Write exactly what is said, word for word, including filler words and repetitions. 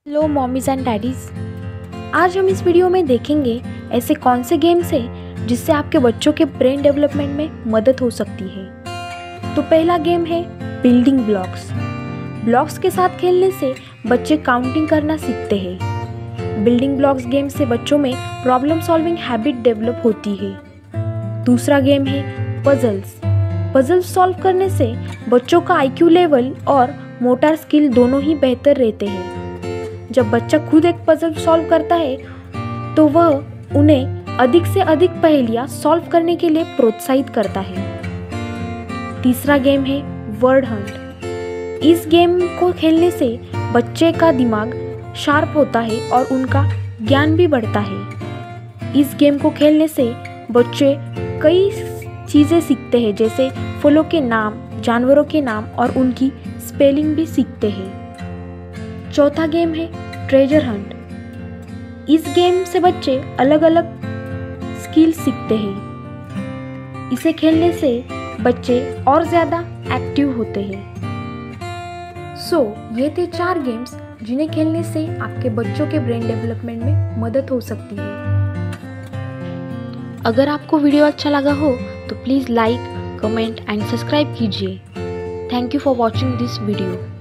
Hello mommies and daddies, आज हम इस वीडियो में देखेंगे ऐसे कौन से गेम्स हैं जिससे आपके बच्चों के ब्रेन डेवलपमेंट में मदद हो सकती है। तो पहला गेम है बिल्डिंग ब्लॉक्स। ब्लॉक्स के साथ खेलने से बच्चे काउंटिंग करना सीखते हैं। बिल्डिंग ब्लॉक्स गेम से बच्चों में प्रॉब्लम सॉल्विंग हैबिट डेवलप होती है। दूसरा गेम है पजल्स। पजल्स सॉल्व करने से बच्चों का आईक्यू लेवल और मोटर स्किल दोनों ही बेहतर रहते हैं। जब बच्चा खुद एक पजल सॉल्व करता है तो वह उन्हें अधिक से अधिक पहेलियां सॉल्व करने के लिए प्रोत्साहित करता है। तीसरा गेम है वर्ड हंट। इस गेम को खेलने से बच्चे का दिमाग शार्प होता है और उनका ज्ञान भी बढ़ता है। इस गेम को खेलने से बच्चे कई चीज़ें सीखते हैं, जैसे फलों के नाम, जानवरों के नाम और उनकी स्पेलिंग भी सीखते हैं। चौथा गेम है ट्रेजर हंट। इस गेम से बच्चे अलग अलग स्किल सीखते हैं। इसे खेलने से बच्चे और ज़्यादा एक्टिव होते हैं। सो so, ये थे चार गेम्स जिन्हें खेलने से आपके बच्चों के ब्रेन डेवलपमेंट में मदद हो सकती है। अगर आपको वीडियो अच्छा लगा हो तो please like, comment and subscribe कीजिए। Thank you for watching this video.